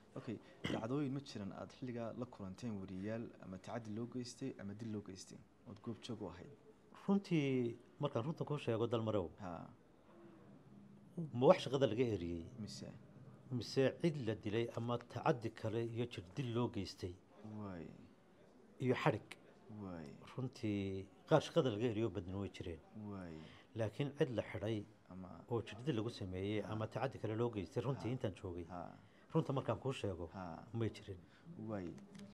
okay dhacdooyin ma jiraan aad xilliga la kulanteen wariyaal ama tacaddi loo geystay ama dil loo geystay oo goob joog u ahayd runtii markaan runta kuu sheego dalmarow ha ma wax shaqada laga eriyey mise mise cid la dilay ama tacaddi kale iyo jir dil loo geystay waay iyo xadhig waay runtii qaar shaqada laga eriyo badan way jireen waay laakiin cid la xidhay ama oo jirdil lagu sameeyey ama tacaddi kale loo geystay runtii intaan joogay ha runta markaan kuu sheego ha may jirin waay